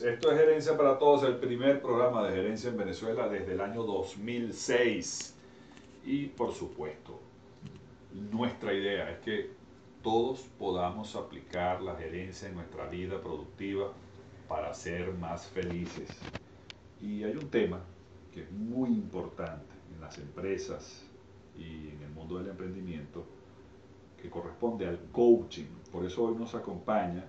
Esto es Gerencia para Todos, el primer programa de gerencia en Venezuela desde el año 2006. Y por supuesto, nuestra idea es que todos podamos aplicar la gerencia en nuestra vida productiva para ser más felices. Y hay un tema que es muy importante en las empresas y en el mundo del emprendimiento que corresponde al coaching. Por eso hoy nos acompaña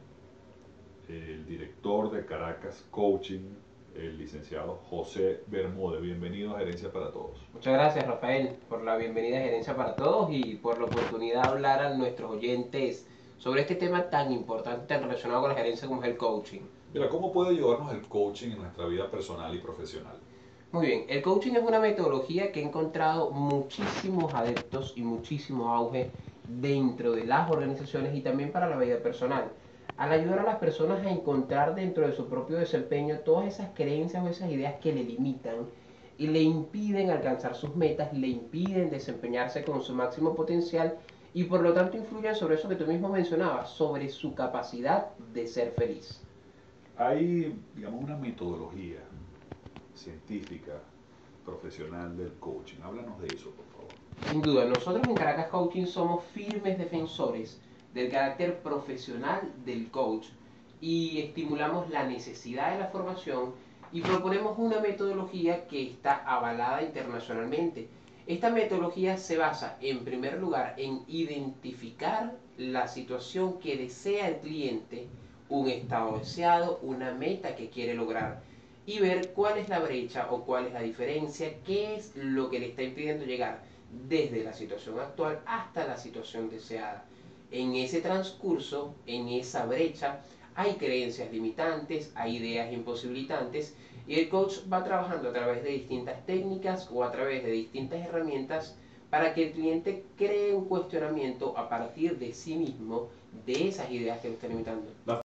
el director de Caracas Coaching, el licenciado José Bermúdez. Bienvenido a Gerencia para Todos. Muchas gracias, Rafael, por la bienvenida a Gerencia para Todos y por la oportunidad de hablar a nuestros oyentes sobre este tema tan importante, tan relacionado con la gerencia como es el coaching. Mira, ¿cómo puede ayudarnos el coaching en nuestra vida personal y profesional? Muy bien, el coaching es una metodología que ha encontrado muchísimos adeptos y muchísimo auge dentro de las organizaciones y también para la vida personal. Al ayudar a las personas a encontrar dentro de su propio desempeño todas esas creencias o esas ideas que le limitan y le impiden alcanzar sus metas, le impiden desempeñarse con su máximo potencial y por lo tanto influyen sobre eso que tú mismo mencionabas, sobre su capacidad de ser feliz. Hay, digamos, una metodología científica, profesional del coaching. Háblanos de eso, por favor. Sin duda, nosotros en Caracas Coaching somos firmes defensores del carácter profesional del coach y estimulamos la necesidad de la formación y proponemos una metodología que está avalada internacionalmente. Esta metodología se basa, en primer lugar, en identificar la situación que desea el cliente, un estado deseado, una meta que quiere lograr y ver cuál es la brecha o cuál es la diferencia, qué es lo que le está impidiendo llegar desde la situación actual hasta la situación deseada. En ese transcurso, en esa brecha, hay creencias limitantes, hay ideas imposibilitantes y el coach va trabajando a través de distintas técnicas o a través de distintas herramientas para que el cliente cree un cuestionamiento a partir de sí mismo de esas ideas que lo están limitando.